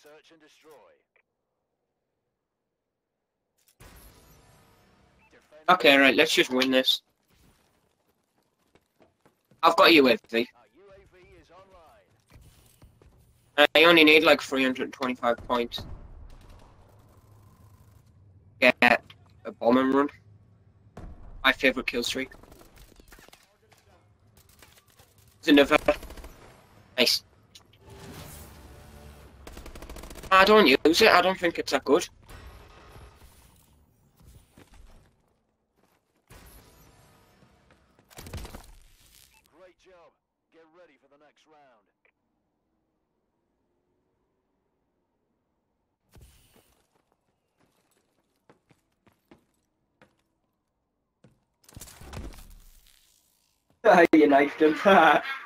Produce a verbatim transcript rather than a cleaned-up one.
Search and destroy. Defend Okay, right, let's just win this. I've got a U A V. Our U A V is online. I only need like three hundred twenty-five points. Get a bomb and run. My favourite kill streak. It's another. Nice. I don't use it, I don't think it's that good. Great job. Get ready for the next round. You knifed him.